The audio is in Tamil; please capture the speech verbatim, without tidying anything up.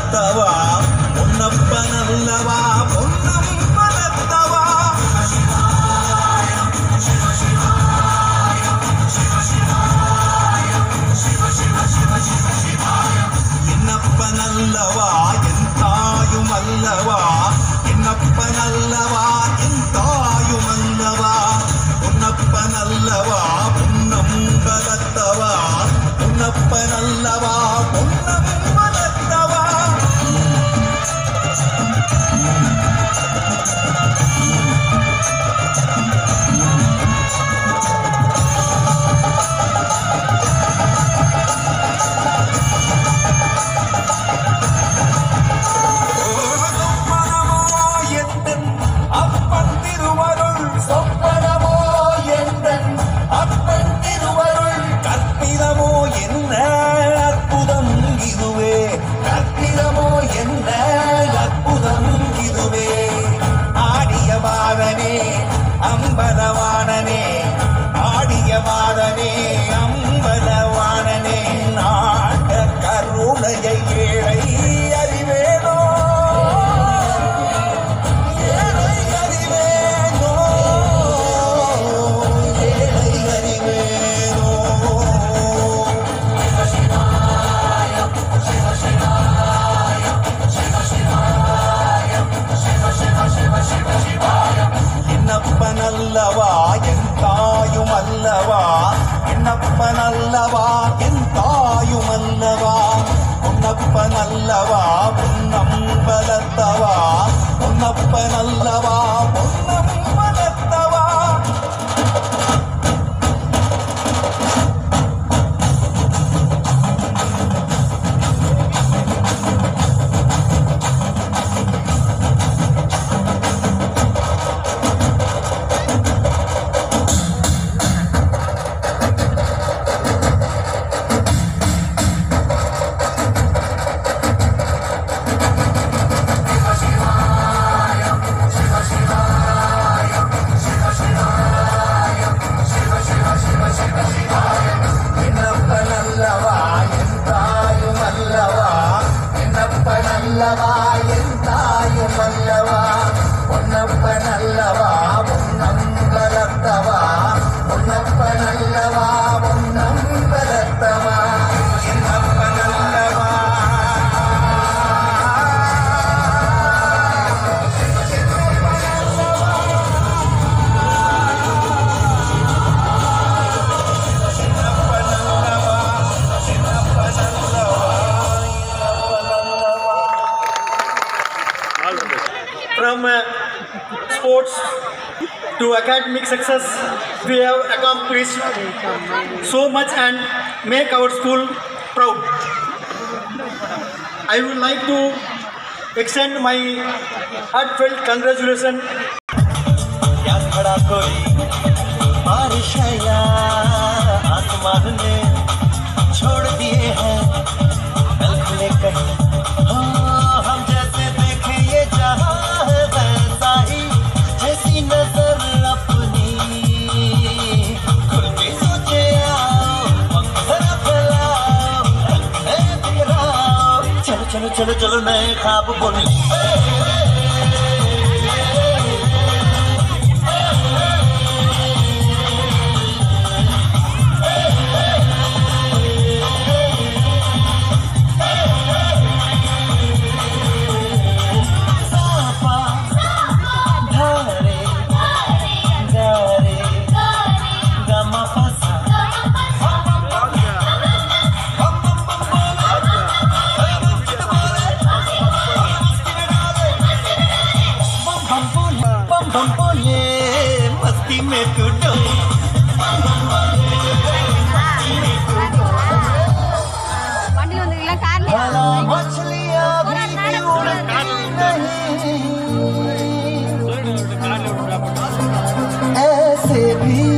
பலத்தவா பொன்னப்ப நல்லவா பொன்னம் பலத்தவா என்னப்ப நல்லவா என் தாயும் அல்லவா என்னப்ப நல்லவா என் தாயும் அல்லவா பொன்னப்ப நல்லவா பொன்னம் பலத்தவா பொன்னப்ப நல்லவா பொன்னம் பலத்தவா அம்பலவானனே ஆடியவாதனே அம்பலவானனே நாட கருணையை ஏழை அறிவேனோ ஏழை அறிவேனோ ஏழை அறிவேனோ சிவ சிவாய சிவ சிவாய சிவ சிவ சிவ சிவ சிவாய என்னப்ப நல்லவா என் தாயும் அல்லவா என்னப்ப நல்லவா என் தாயும் அல்லவா பொன்னப்ப நல்லவா பொன்னம் பலத்தவா பொன்னப்ப நல்லவா பொன்னம் பலத்தவா நல்லவா என் தாயும் அல்லவா பொன்னப்ப நல்லவா பொன்னம் பலத்தவா பொன்னப்ப நல்லவா பொன்னம் பலத்தவா என்னப்ப நல்லவா From uh, sports to academic success, we have accomplished so much and make our school proud. I would like to extend my heartfelt congratulations. क्या खड़ा कोई बारिश है या आसमान ने छोड़ दिए हैं कल खुले कहीं हम जैसे देखे ये जहां है वैसा ही जैसी नजर अपनी खुल के सोचे आओ जरा फैलाओ चलो चलो चलो चलो नए ख्वाब बोले मस्ती में तू डोले मछलियाँ भी उड़ती नहीं ऐसे भी